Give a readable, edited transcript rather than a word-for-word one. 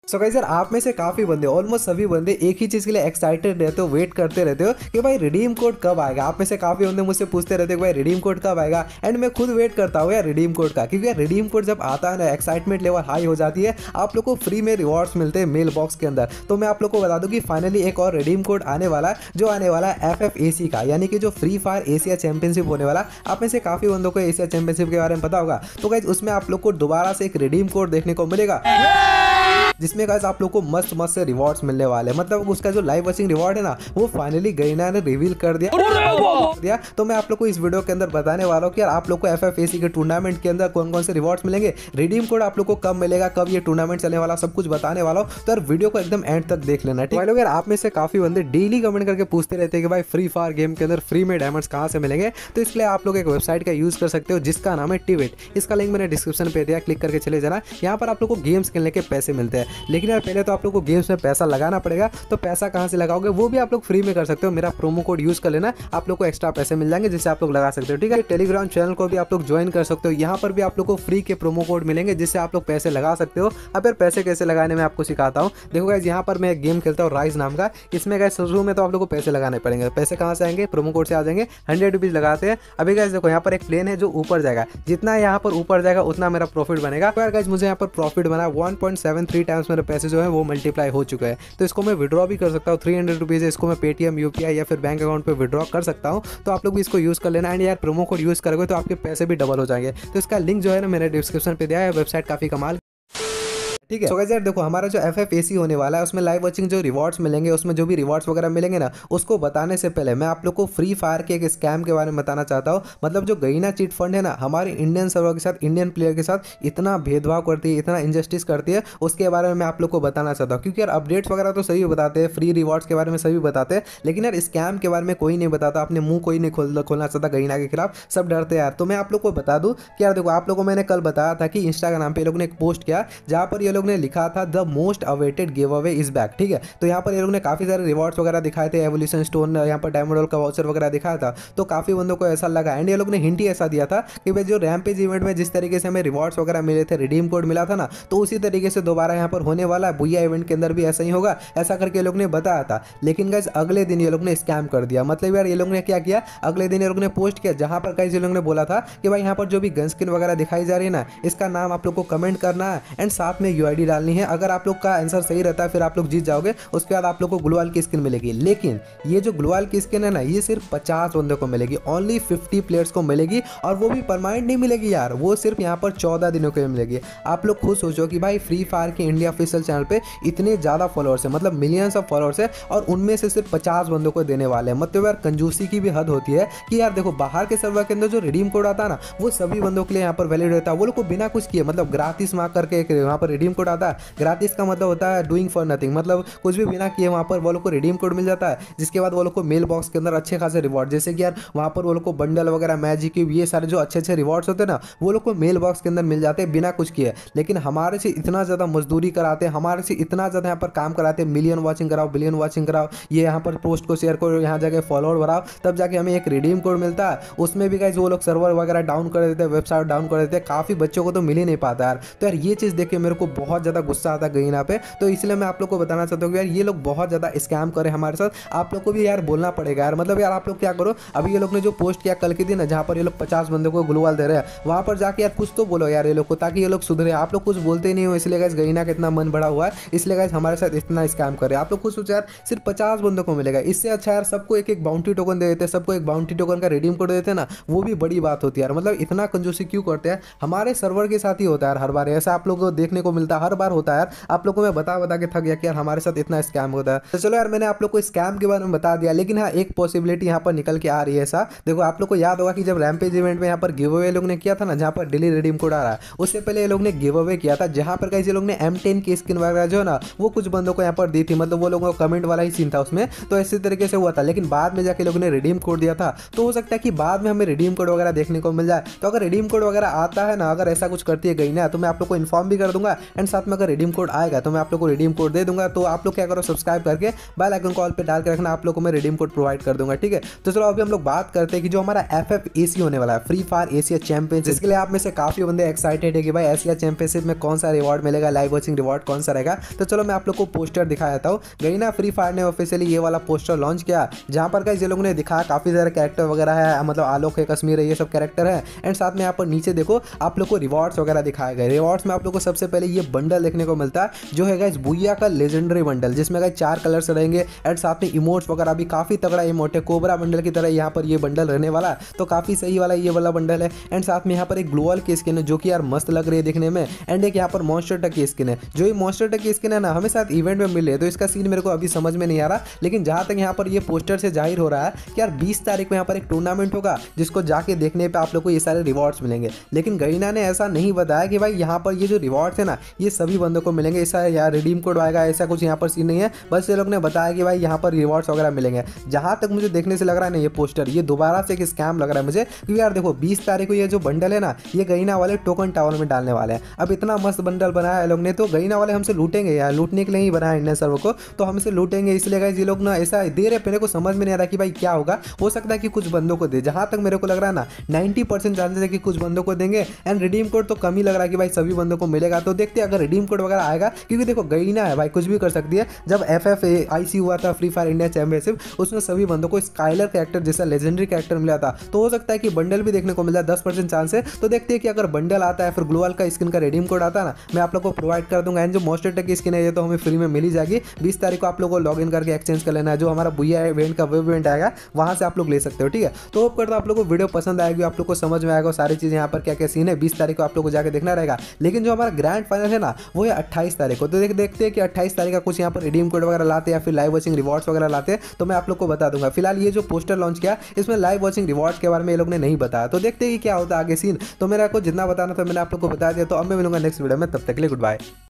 So guys यार, आप में से काफी बंदे, ऑलमोस्ट सभी बंदे एक ही चीज के लिए एक्साइटेड रहते हो, वेट करते रहते हो कि भाई रिडीम कोड कब आएगा। आप में से काफी बंदे मुझसे पूछते रहते हो कि भाई रिडीम कोड कब आएगा, एंड मैं खुद वेट करता हूँ यार रिडीम कोड का, क्योंकि यार रिडीम कोड जब आता है ना, एक्साइटमेंट लेवल हाई हो जाती है। आप लोग को फ्री में रिवॉर्ड्स मिलते हैं मेल बॉक्स के अंदर। तो मैं आप लोग को बता दूं कि फाइनली एक और रिडीम कोड आने वाला है, जो आने वाला है FFAC का, यानी कि जो फ्री फायर एशिया चैंपियनशिप होने वाला। आप में से काफी बंदों को एशिया चैंपियनशिप के बारे में पता होगा। तो गाइस उसमें आप लोग को दोबारा से एक रिडीम कोड देखने को मिलेगा, जिसमें गाइस आप लोग को मस्त मस्त से रिवॉर्ड्स मिलने वाले हैं। मतलब उसका जो लाइव वॉचिंग रिवॉर्ड है ना, वो फाइनली गरीना ने रिवील कर दिया। तो मैं आप लोग को इस वीडियो के अंदर बताने वाला हूँ कि यार आप लोग को FFAC के टूर्नामेंट के अंदर कौन कौन से रिवॉर्ड्स मिलेंगे, रिडीम कोड आप लोग को कब मिलेगा, कब ये टूर्नामेंट चलने वाला, सब कुछ बताने वाला हूँ। तो यार वीडियो को एकदम एंड तक देख लेना, ठीक है। यार आप में से काफी बंदे डेली कमेंट करके पूछते रहते हैं कि भाई फ्री फायर गेम के अंदर फ्री में डायमंड्स कहाँ से मिलेंगे। तो इसलिए आप लोग एक वेबसाइट का यूज कर सकते हो जिसका नाम है टिविट। इसका लिंक मैंने डिस्क्रिप्शन पे दिया, क्लिक करके चले जाना। यहाँ पर आप लोग को गेम्स खेलने के पैसे मिलते हैं, लेकिन यार पहले तो आप लोग को गेम्स में पैसा लगाना पड़ेगा। तो पैसा कहां से लगाओगे, वो भी आप लोग फ्री में कर सकते हो। मेरा प्रोमो कोड यूज कर लेना, आप लोग को एक्स्ट्रा पैसे मिल जाएंगे, जिससे आप लोग लगा सकते हो, ठीक है। टेलीग्राम चैनल को भी आप लोग ज्वाइन कर सकते हो, यहाँ पर भी आप लोग को फ्री के प्रोमो कोड मिलेंगे, जिससे आप लोग पैसे लगा सकते हो। अब यार पैसे कैसे लगाने में आपको सिखाता हूँ। देखो गाइस, यहाँ पर मैं एक गेम खेलता हूँ राइज नाम का। इसमें गाइस शुरू में तो आप लोग को पैसे लगाने पड़ेंगे। पैसे कहाँ से आएंगे, प्रोमो कोड से आ जाएंगे। 100 रुपीज लगाते हैं। अभी गाइस देखो, यहाँ पर एक प्लेन है जो ऊपर जाएगा, जितना यहाँ पर ऊपर जाएगा उतना मेरा प्रॉफिट बनेगा। तो यार गाइस मुझे यहाँ पर प्रॉफिट बना 1.73 टाइम्स मेरे पैसे जो है वो मल्टीप्लाई हो चुके हैं। तो इसको मैं विड्रॉ भी कर सकता हूँ। 300 रुपीज़ है, इसको मैं पेटीएम, UPI या फिर बैंक अकाउंट पे विड्रॉ कर सकता हूँ। तो आप लोग भी इसको यूज़ कर लेना, एंड यार प्रोमो कोड यूज़ करोगे तो आपके पैसे भी डबल हो जाएंगे। तो इसका लिंक जो है ना मैंने डिस्क्रिप्शन पे दिया है। वेबसाइट काफ़ी कमाल, ठीक है। तो गाइस यार देखो, हमारा जो FFAC होने वाला है उसमें लाइव वॉचिंग जो रिवॉर्ड्स मिलेंगे, उसमें जो भी रिवॉर्ड्स वगैरह मिलेंगे ना, उसको बताने से पहले मैं आप लोग को फ्री फायर के एक स्कैम के बारे में बताना चाहता हूँ। मतलब जो गरीना चीट फंड है ना, हमारे इंडियन सर्वर के साथ, इंडियन प्लेयर के साथ इतना भेदभाव करती है, इतना इनजस्टिस करती है, उसके बारे में मैं आप लोग को बताना चाहता हूँ। क्योंकि यार अपडेट्स वगैरह तो सभी बताते हैं, फ्री रिवॉर्ड्स के बारे में सभी बताते हैं, लेकिन यार स्कैम के बारे में कोई नहीं बताता। अपने मुंह कोई नहीं खोलना चाहता गरीना के खिलाफ, सब डरते हैं यार। तो मैं आप लोग को बता दूं कि यार देखो, आप लोगों को मैंने कल बताया था कि इंस्टाग्राम पे ये लोग ने एक पोस्ट किया, जहाँ पर ये लोग ने लिखा था the most awaited giveaway is back, ठीक है। तो यहाँ पर ये लोग ने काफी सारे रिवॉर्ड्स वगैरह दिखाए थे, एवोल्यूशन स्टोन, यहाँ पर डायमंड रोल का वाउचर वगैरह दिखाया था। तो काफी बंदों को ऐसा लगा, एंड ये लोग ने हिंट ही ऐसा दिया था कि भाई जो रैम्पेज इवेंट में जिस तरीके से हमें रिवॉर्ड्स वगैरह मिले थे, रिडीम कोड मिला था ना, तो उसी तरीके से दोबारा यहाँ पर होने वाला है। बुया इवेंट के अंदर भी ऐसा ही होगा, ऐसा करके ये लोग ने बताया था। लेकिन गाइस अगले दिन ये लोग ने स्कैम कर दिया। मतलब यार ये लोग ने क्या किया, अगले दिन ये लोग ने पोस्ट किया, जहां पर गाइस ये लोग ने बोला था कि भाई यहाँ पर जो भी गन स्किन वगैरह दिखाई जा रही है ना, इसका नाम आप लोग को कमेंट करना है, एंड साथ में UID डालनी है। अगर आप लोग का आंसर सही रहता है फिर आप लोग जीत जाओगे। उसके बाद आप लोग को ग्लोवाल की स्किन मिलेगी। लेकिन ये जो ग्लोवाल की स्किन है ना, ये सिर्फ 50 बंदों को मिलेगी, ओनली 50 प्लेयर्स को मिलेगी, और वो भी परमानेंट नहीं मिलेगी यार, वो सिर्फ यहाँ पर 14 दिनों के लिए मिलेगी। आप लोग खुद सोचो कि भाई फ्री फायर के इंडिया ऑफिशियल चैनल पे इतने ज्यादा फॉलोअर्स है, मतलब मिलियंस ऑफ फॉलोअर्स है, और उनमें से सिर्फ 50 बंदों को देने वाले हैं। मतलब यार कंजूसी की भी हद होती है कि यार देखो, बाहर के सर्वर के अंदर जो रिडीम कोड आता है ना, वो सभी बंदों के लिए यहाँ पर वैलिड रहता है। वो लोग को बिना कुछ किए, मतलब ग्रातिस मार्क करके एक यहाँ पर रिडीम कोड आता है। ग्रातिस का मतलब होता है डूइंग फॉर नथिंग, मतलब कुछ भी बिना किए वहाँ पर वो लोग को रिडीम कोड मिल जाता है, जिसके बाद वो लोग को मेल बॉक्स के अंदर अच्छे खासे रिवॉर्ड, जैसे कि यार वहाँ पर वो लोग को बंडल वगैरह, मैजिक क्यूब, ये सारे जो अच्छे अच्छे रिवॉर्ड्स होते हैं ना, वो लोग को मेल बॉक्स के अंदर मिल जाते हैं बिना कुछ किए। लेकिन हमारे से इतना ज़्यादा मजदूरी कराते हैं, हमारे से इतना ज़्यादा यहाँ पर काम कराते हैं, मिलियन वॉचिंग कराओ, बिलियन वॉचिंग कराओ, ये यहाँ पर पोस्ट को शेयर करो, यहाँ जाके फॉलोअर बढ़ाओ, तब जाके हमें एक रिडीम कोड मिलता है। उसमें भी गाइस वो लोग सर्वर वगैरह डाउन कर देते हैं, वेबसाइट डाउन कर देते हैं, काफ़ी बच्चों को तो मिल ही नहीं पाता यार। तो यार ये चीज़ देख के मेरे को बहुत ज़्यादा गुस्सा आता है गरीना पे। तो इसलिए मैं आप लोग को बताना चाहता हूँ कि यार ये लोग बहुत ज़्यादा स्कैम करे हमारे साथ। आप लोग को भी यार बोलना पड़ेगा यार। मतलब यार आप लोग क्या करो, अभी ये लोग ने जो पोस्ट किया कल के दिन, जहाँ पर ये लोग 50 बंदों को ग्लोवाल दे रहे हैं, वहाँ पर जाके यार कुछ तो बोलो यार ये लोग को, ताकि ये लोग सुधरे। आप लोग कुछ बोलते नहीं हो, इसलिए गाइस गरीना का इतना मन बड़ा हुआ है, इसलिए गाइस हमारे साथ इतना स्कैम करे। आप लोग खुद सोचो यार, सिर्फ 50 बंदों को मिलेगा। इससे अच्छा यार सबको एक एक बाउंटी टोकन दे देते, सबको एक बाउंटी टोकन का रिडीम कोड देते ना, वो भी बड़ी बात होती है यार। मतलब इतना कंजूसी क्यों करते हैं? हमारे सर्वर के साथ ही होता है यार, हर बार ऐसा आप लोगों को देखने को मिलता है, हर बार होता है यार। आप लोग को मैं बता के थक गया कि यार हमारे साथ इतना स्कैम होता है। तो चलो यार, मैंने आप लोग को स्कैम के बारे में बता दिया, लेकिन हाँ एक पॉसिबिलिटी यहाँ पर निकल के आ रही है। ऐसा देखो, आप लोग को याद होगा कि जब रैम्पेज इवेंट में यहाँ पर गिव अवे लोग ने किया था ना, जहाँ पर डेली रिडीम कोड आ रहा है, उससे पहले ये लोग ने गिव अवे किया था, जहाँ पर गाइस ये लोग ने M10 की स्किन वगैरह जो है ना, वो कुछ बंदों को यहाँ पर दी थी। मतलब वो लोगों का कमेंट वाला ही सीन था उसमें, तो इसी तरीके से हुआ था। लेकिन बाद में जाके लोगों ने रिडीम कोड दिया था, तो हो सकता है कि बाद में हमें रिडीम कोड वगैरह देखने को मिल जाए। तो अगर रिडीम कोड वगैरह आता है ना, अगर ऐसा कुछ करती है गरीना, तो मैं आप लोग को इन्फॉर्म भी कर दूंगा, एंड साथ में अगर रिडीम कोड आएगा तो मैं आप लोग को रिडीम कोड दे दूंगा। तो आप लोग क्या करो, सब्सक्राइब करके बेल आइकन कॉल पे डाल के रखना, आप लोग को मैं रिडीम कोड प्रोवाइड कर दूंगा, ठीक है। तो चलो अभी हम लोग बात करते हैं कि जो हमारा FFAC होने वाला है, फ्री फायर एशिया चैंपियनशिप, इसके लिए आप में से काफी बंदे एक्साइटेड है कि भाई एशिया चैंपियनशिप में कौन सा रिवॉर्ड मिलेगा, लाइव वॉचिंग रिवॉर्ड कौन सा रहेगा। तो चलो मैं आप लोग को पोस्टर दिखा देता हूँ। गरीना फ्री फायर ने ऑफिशियली ये वाला पोस्टर लॉन्च किया, जहां पर गाइस ये लोगों ने दिखाया काफी सारे कैरेक्टर वगैरह है, मतलब आलोक है, कश्मीर है, ये सब कैरेक्टर है। एंड साथ में यहाँ पर नीचे देखो आप लोग को रिवॉर्ड्स वगैरह दिखाए गए। रिवॉर्ड्स में आप लोग को सबसे पहले ये बंडल देखने को मिलता है, जो है गाइस बुइया का लेजेंडरी बंडल, जिसमें गाइस 4 कलर्स रहेंगे। एंड साथ में इमोट्स वगैरह भी काफी तगड़ा इमोट है, कोबरा बंडल की तरह यहाँ पर ये बंडल रहने वाला, तो काफी सही वाला ये वाला बंडल है। एंड साथ में यहाँ पर एक ग्लोअल की स्किन है, जो कि यार मस्त लग रही है दिखने में। एंड एक यहाँ पर मॉन्स्टर टक की स्किन है, जो ये मॉन्स्टर टक की स्किन है ना, हमें साथ इवेंट में मिले, तो इसका सीन मेरे को अभी समझ में नहीं आ रहा। लेकिन जहां तक यहाँ पर ये पोस्टर से जाहिर हो रहा है कि यार 20 तारीख को यहाँ पर एक टूर्नामेंट होगा, जिसको जाके देखने पे आप लोग को ये सारे रिवॉर्ड्स मिलेंगे। लेकिन गरीना ने ऐसा नहीं बताया कि भाई यहाँ पर ये जो रिवॉर्ड्स है ना, ये सभी बंदों को मिलेंगे, ऐसा यार रिडीम कोड आएगा, ऐसा कुछ यहाँ पर सीन नहीं है। बस ये लोग ने बताया कि भाई यहाँ पर रिवॉर्ड्स वगैरह मिलेंगे। जहां तक मुझे देखने से लग रहा है ना, ये पोस्टर ये दोबारा से एक स्कैम लग रहा है मुझे, क्योंकि यार देखो 20 तारीख को ये जो बंडल है ना, ये गरीना वाले टोकन टावर में डालने वाले हैं। अब इतना मस्त बंडल बनाया है लोग ने, तो गरीना वाले हमसे लूटेंगे यार, लूटने के लिए ही बनाया इंडियन सर्वर को, तो हमसे लूटेंगे। इसलिए गाइस ये लोग ना ऐसा दे रहे, मेरे को समझ में नहीं आ रहा कि भाई क्या होगा। हो सकता है कि कुछ बंदों को दे, जहां तक मेरे को लग रहा है ना 90% चांसेस है कि कुछ बंदों को देंगे। एंड रिडीम कोड तो कम ही लग रहा है कि भाई सभी बंदों को मिलेगा। तो देखते हैं अगर रिडीम कोड वगैरह आएगा, क्योंकि देखो गरीना है भाई, कुछ भी कर सकती है। जब FFAC हुआ था फ्री फायर इंडिया चैंपियनशिप, उसमें सभी बंदों को स्काइलर कैरेक्टर जैसा लेजेंडरी कैरेक्टर मिला था, तो हो सकता है कि बंडल भी देखने को मिला, 10% चांस है। तो देखते हैं कि अगर बंडल आता है, फिर ग्लोअल का स्किन का रिडीम कोड आता है ना, मैं आप लोग को प्रोवाइड कर दूंगा। एंड जो मॉन्स्टर टक की स्किन है, ये तो हमें फ्री में मिल ही जाएगी। 20 तारीख को आप लोग को लॉग इन करके एक्सचेंज कर लेना है। जो हमारा बुइया इवेंट का वेब इवेंट आएगा, वहां से आप लोग ले सकते हो, ठीक है। तो होप करता हूं आप लोग को वीडियो पसंद आएगी, आप लोग को समझ में आएगा सारी चीजें, यहाँ पर क्या क्या सीन है। 20 तारीख को आप लोग को जाकर देखना रहेगा। लेकिन जो हमारा ग्रैंड फाइनल है ना, वो है 28 तारीख को। तो देखते हैं कि 28 तारीख का कुछ यहाँ पर रिडीम कोड वगैरह लाते हैं या फिर लाइव वॉचिंग रिवॉर्ड्स वगैरह लाते हैं, तो मैं आप लोग को बता दूंगा। फिलहाल ये जो पोस्टर लॉन्च किया, इसमें लाइव वॉचिंग रिवॉर्ड्स के बारे में ये लोग ने नहीं बताया, तो देखते हैं कि क्या होता है आगे सीन। तो मेरा को जितना बताना था मैंने आप लोग को बता दिया। तो अब मैं मिलूंगा नेक्स्ट वीडियो में, तब तक के लिए गुड बाय।